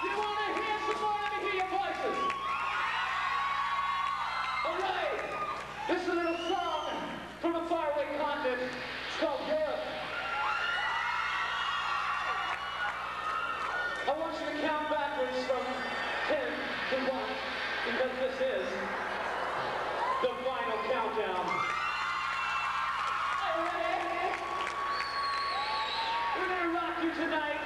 You want to hear some more? Let me hear your voices. All right. This is a little song from a faraway continent. It's called Europe. I want you to count backwards from 10 to 1 because this is the final countdown. All right. We're going to rock you tonight.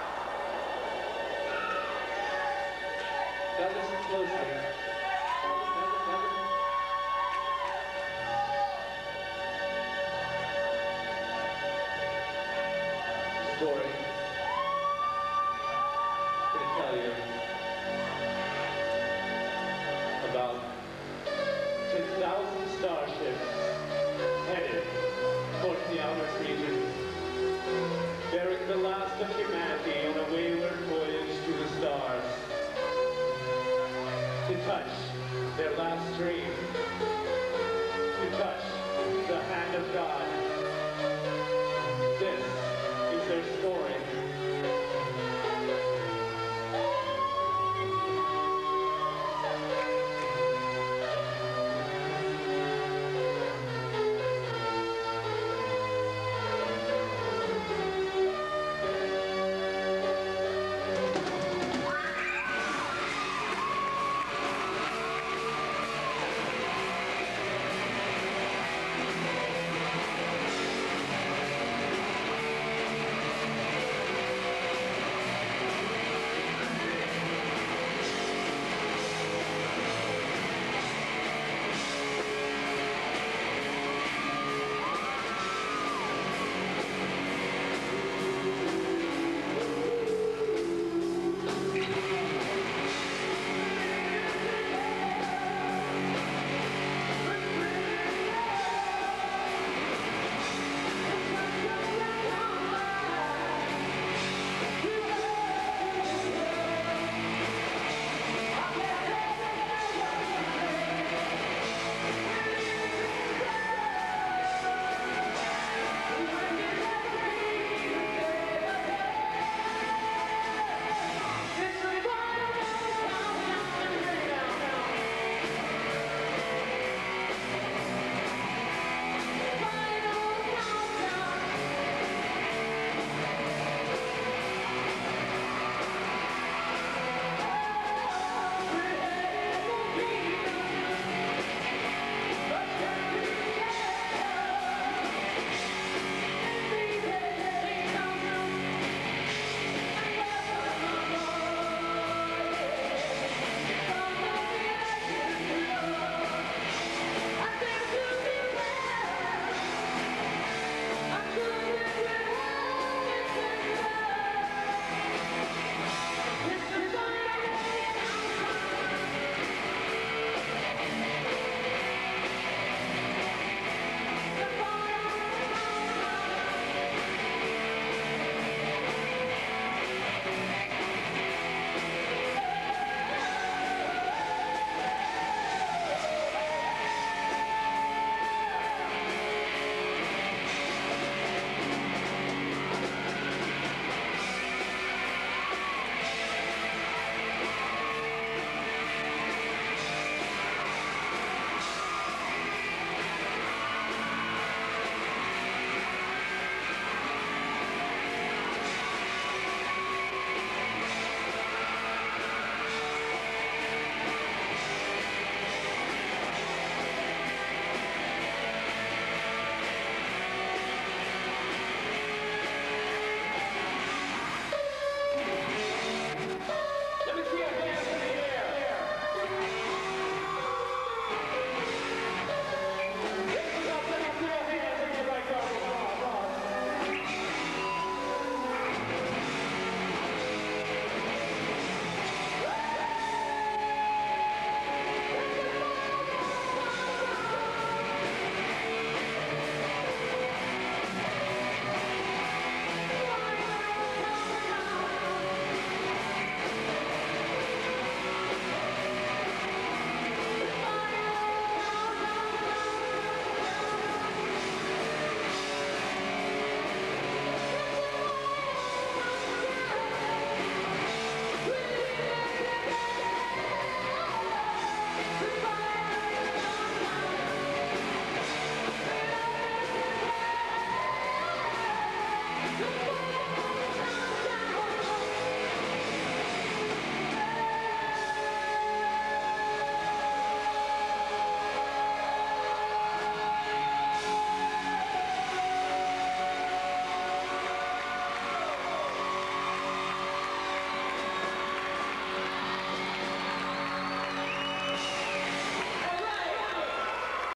Now listen closely. Story. I'm going to tell you about 10,000 starships headed towards the outer regions, bearing the last of humanity on a wayward voyage to the stars, to touch their last dream, to touch the hand of God. This is their story.